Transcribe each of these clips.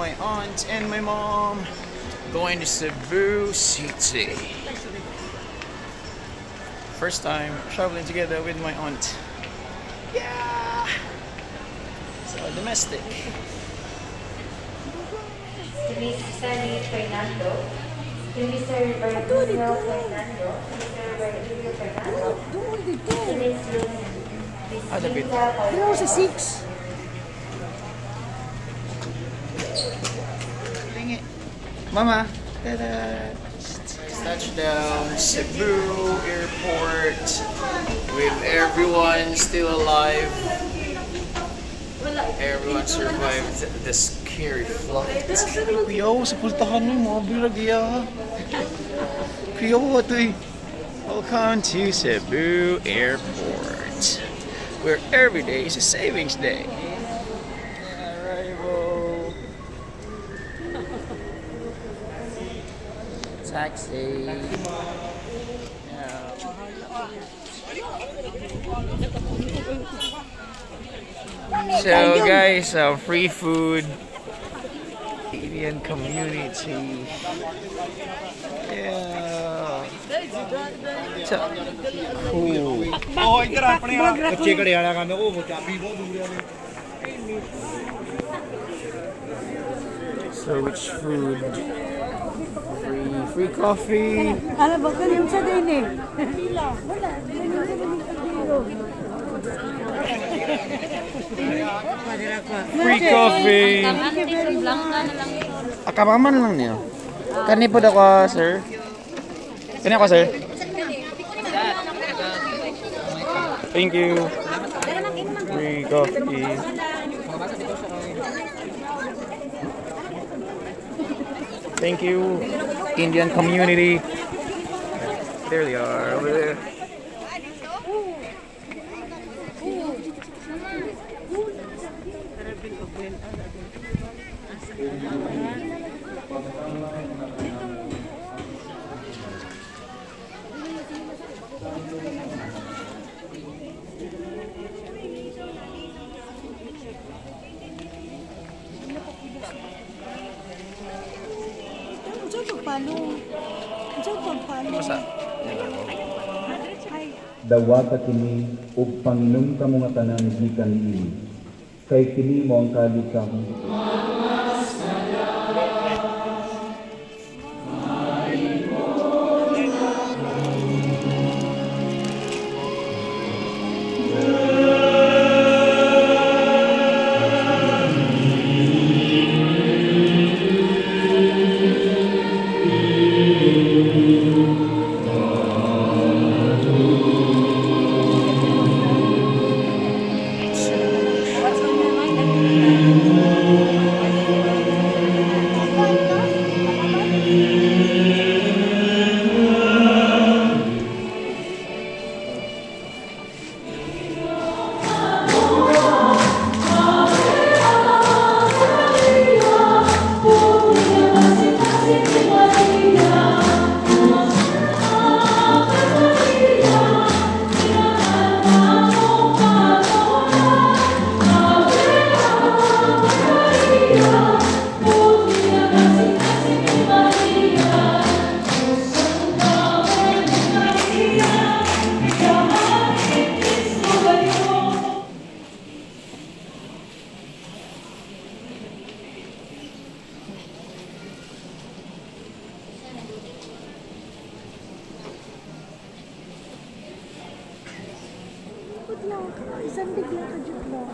my aunt and my mom going to Cebu City. First time traveling together with my aunt. Yeah! So domestic. To Miss Sunny Fernando, to Mr. Bernardo Fernando, to Mr. Bernardo Fernando, to Miss Ada bit. Pero sa 6. Mama, touchdown Cebu Airport with everyone still alive. Everyone survived the scary flight. Kuyaw, sa pultahan mo, mga bilagya. Kuyaw, ito eh. Welcome to Cebu Airport, where every day is a savings day. Arrival. Taxi. So guys, free food, Indian community. Yeah. So, cool. So which food? Free coffee. Alam ba kalim sa din eh. Wala. Free coffee. Akabaman lang niya. Kani po ako, sir. Kani ako, sir. Thank you. Free coffee. Thank you, Indian community. There they are, over there. Dawata kini ug Panginoon kamo nga tanan gikan niini. Kay kini mo ang kalikang Isang bigla ka dyan lang.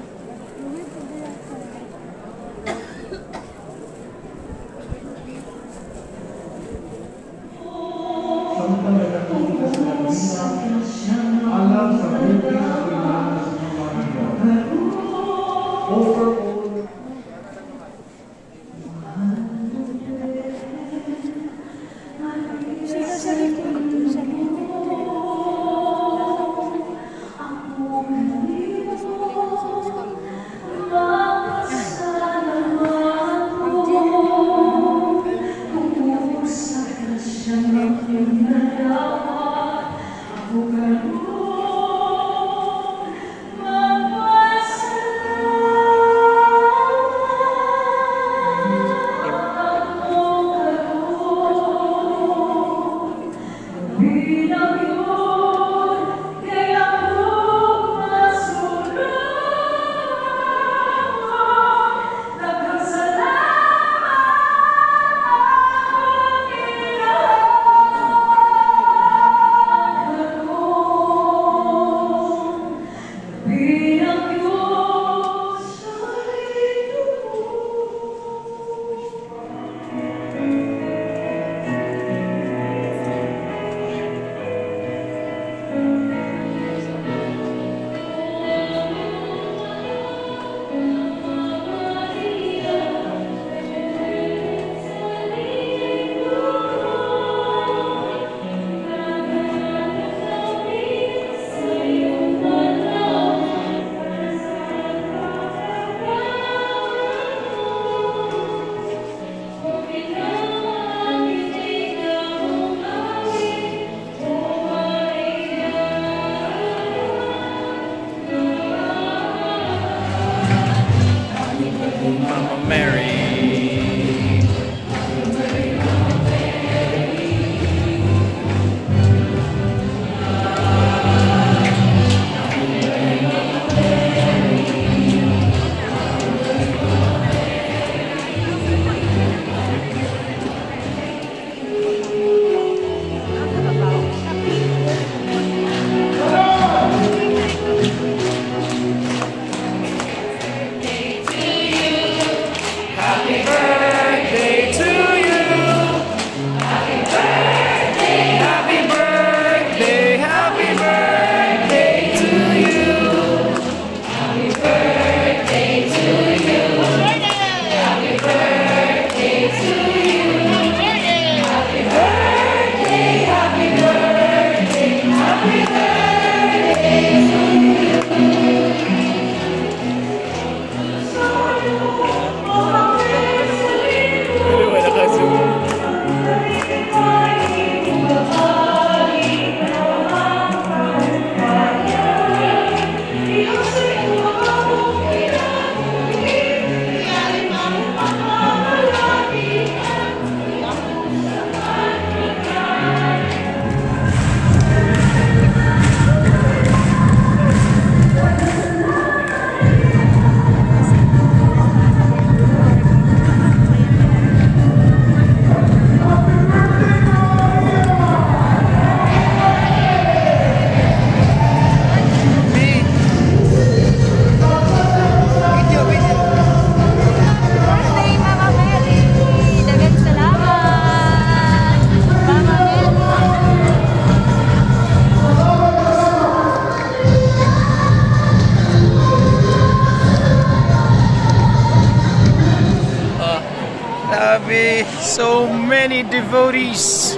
many devotees.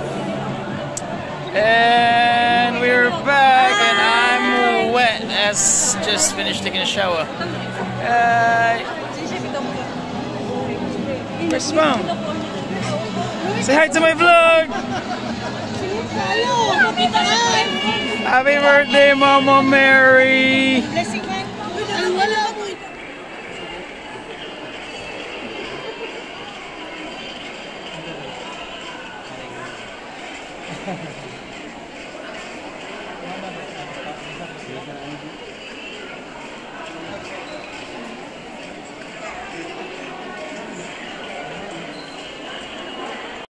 And we're back, and I'm wet as just finished taking a shower. Where's Mom? Say hi to my vlog! Happy birthday, Mama Mary!